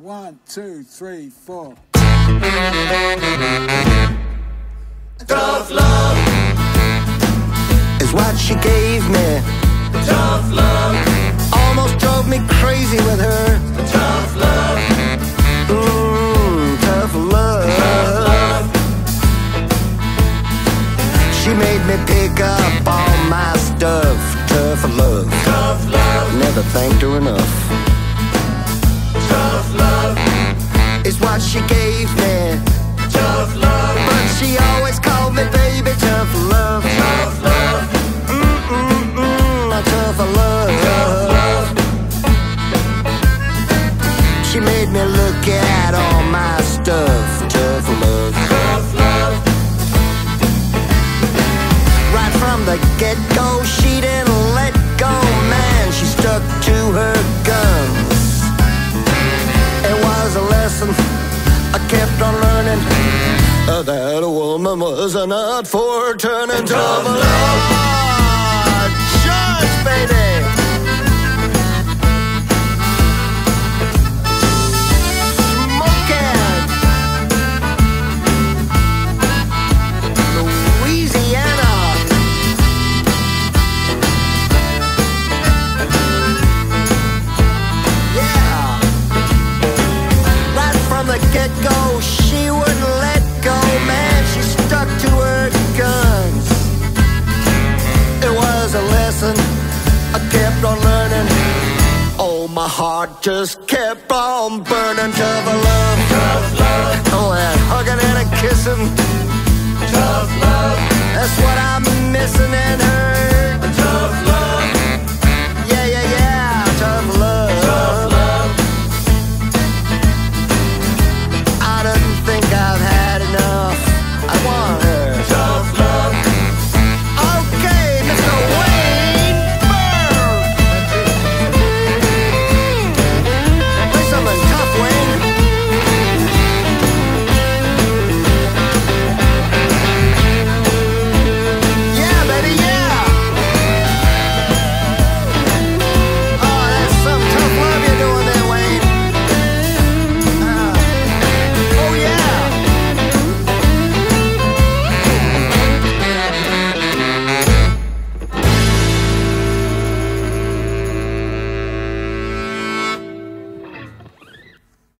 1, 2, 3, 4. Tough love is what she gave me. Tough love almost drove me crazy with her. Tough love, tough love. Tough love. She made me pick up all my stuff. Tough love, tough love. Never thanked her enough. Tough love is what she gave me. Tough love, but she always called me baby. Tough love, tough love, tough love, tough love. She made me look at all my stuff. Tough love, tough love. Right from the get-go, she didn't let go, man. She stuck to her guns. It was a lesson I kept on learning, that a woman was not for turning. Tough love, just baby. Smoking Louisiana. Yeah. Right from the get-go, she wouldn't let go, man. She stuck to her guns. It was a lesson I kept on learning. Oh, my heart just kept on burning. Tough love, tough love. Oh, that hugging and a kissing. Tough love, that's what I'm missing in her. Tough love.